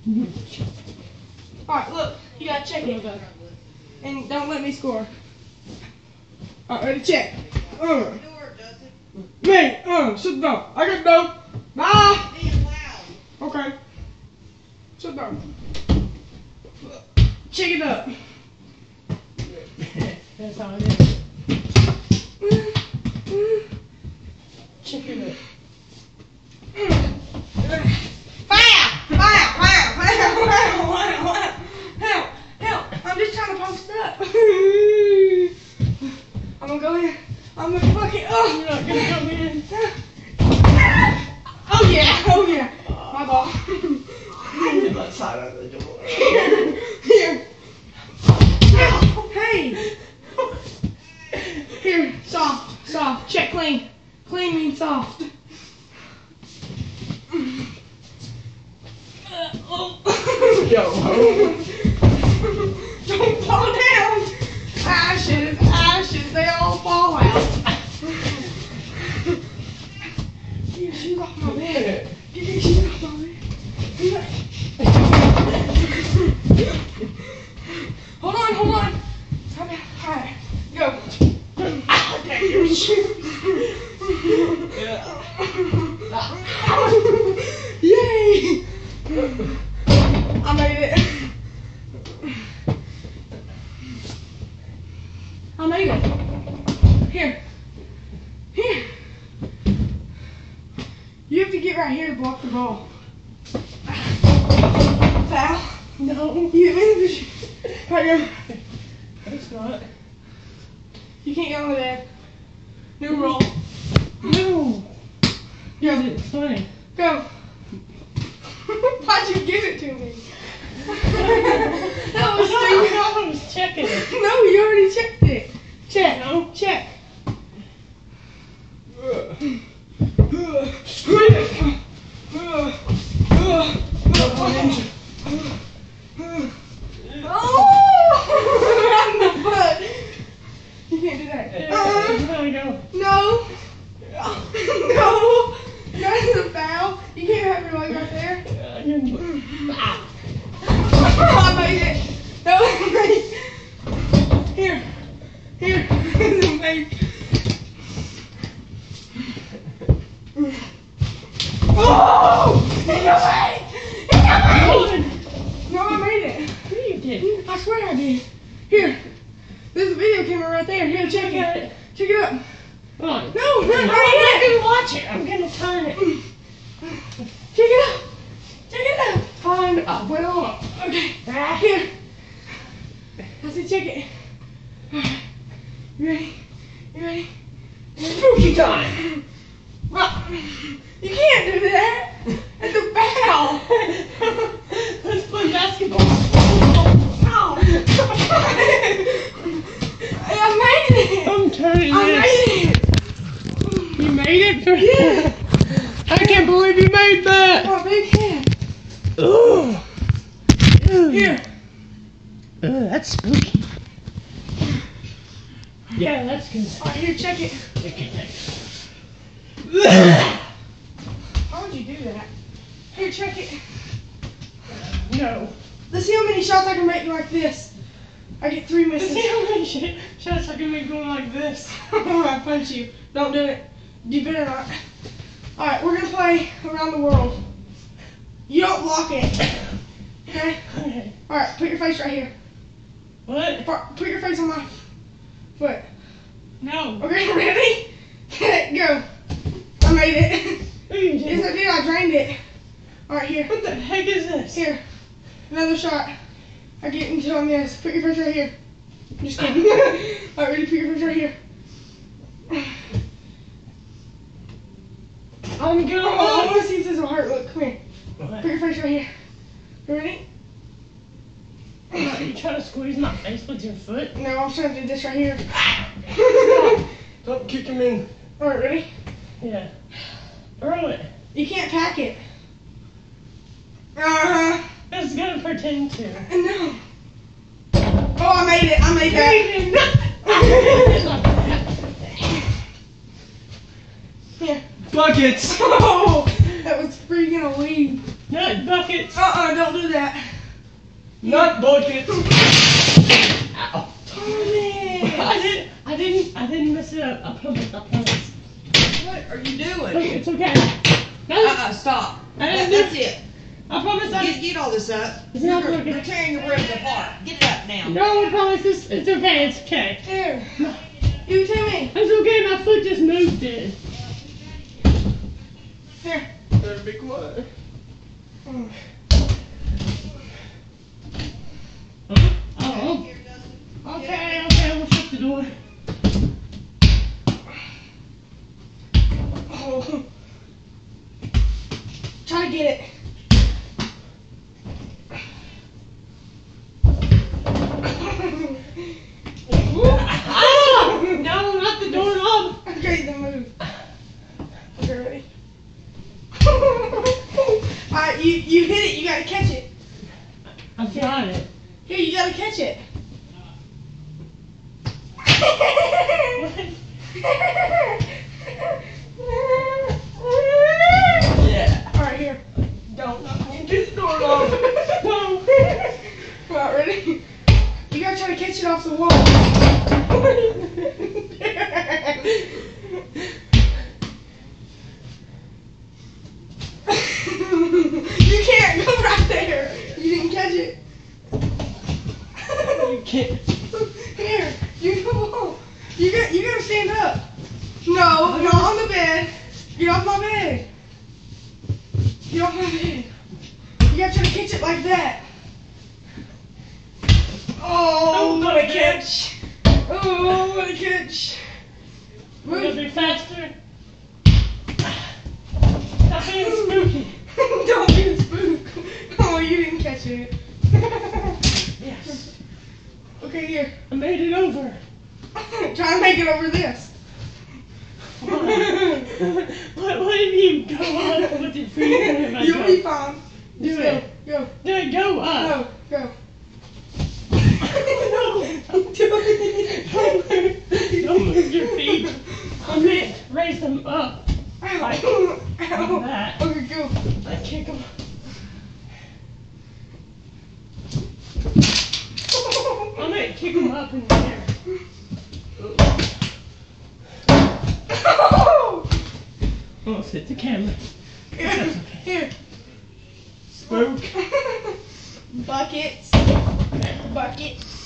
Alright, look. You gotta check it. And don't let me score. Alright, ready, check. Me, sit down. I got dough. Bye. Okay. Sit down. Check it up. That's how it is. Check it up. Help. I'm just trying to post up. I'm gonna go in. I'm gonna fucking, You're not gonna come in. Oh yeah. My ball. Get that side of the door. Here. Hey. Here, soft. Check clean. Clean means soft. Don't fall down. Ashes, they all fall out. Get your shoes off my bed. Get your shoes off my bed. Hold on. Come here. Alright, go. Okay, your shoes. Yay! I made it. Here. You have to get right here to block the ball. Foul? No. You hit me in the shoe. Right here. It's not. You can't get on the bed. New roll. No. Go. It's funny. Go. Why'd you give it to me? That was stupid. I was checking it. No, you already checked it. Check. No. Check. Oh! In the butt. You can't do that. No. That's a foul. You can't have your leg right there. I made it. That was great. Here. This is amazing. Oh! He got me! No, I made it. You did. I swear I did. Here. There's a video camera right there. Here, check it. Check it up. Fine. No, I'm right not here. gonna watch it. I'm gonna turn it. Check it up. Check it up. Fine. I'll put it on. Okay. Here. I said check it. Alright. You ready? Spooky time. You can't do that. That's a foul. Let's play basketball. Ow. I made it. I'm turning I this. made it. You made it? Yeah. I can't believe you made that. My big head. Ooh. Here. That's spooky. Yeah, that's good. Alright, here, check it. Okay. How would you do that? Here, check it. No. Let's see how many shots I can make like this. I get 3 Let's misses. see how many shots I can make going like this. I punch you. Don't do it. You better not. Alright, we're gonna play around the world. You don't block it. Okay? Okay. Alright, put your face right here. What? Put your face on my foot. No. Okay, ready? Go. I made it. You Yes, did. I did. I drained it. Alright, here. What the heck is this? Here. Another shot. I get until I miss. Put your face right here. I'm just kidding. Alright, ready? Put your face right here. I'm going. Oh, I want to see if this will hurt. Look, come here. What? Put your face right here. You ready? Are you trying to squeeze my face with your foot? No, I'm trying to do this right here. Don't kick him in. Alright, ready? Yeah. Throw it. You can't pack it. Uh-huh. It's gonna pretend to. No. Oh, I made it. I made that. Here. Buckets. Oh, that was freaking a lead. No. Not buckets. Don't do that. Not buckets. Ow. Tommy. I didn't mess it up. I promise. What are you doing? Look, it's okay. No, Stop. That's it. I promise Get all this up. It's not You're working. tearing your ribs apart. Get it up now. No, I promise it's okay. It's okay. Here. Give it to me. It's okay. My foot just moved it. Here. Better be quiet. Oh. Okay. We'll shut the door. Oh. Try to get it. No, not the doorknob. Okay, then move. Okay, ready? Alright, you hit it. You gotta catch it. I've got it. Here, you gotta catch it. Yeah. Alright, here. Don't get the doorknob. No. Alright, ready? You gotta try to catch it off the wall. You can't go right there. You didn't catch it. You can't. Here, you go. You gotta stand up. No, not on the bed. Get off my bed. Get off my bed. You gotta try to catch it like that. Oh, what a catch. Oh, what a catch. We're gonna Move. be faster. Stop being spooky. Don't be a spook. Oh, you didn't catch it. Yes. Okay, here. I made it over. Try to make it over this. What if you go up with your feet in my You'll be fine. Do Just it. Go. Do it, go up. Go. No. Don't move your feet. I meant raise them up. Like that. Okay, go. Like kick them. I meant kick them up in the air. Almost hit the camera. Here. Spook. Buckets. Buckets.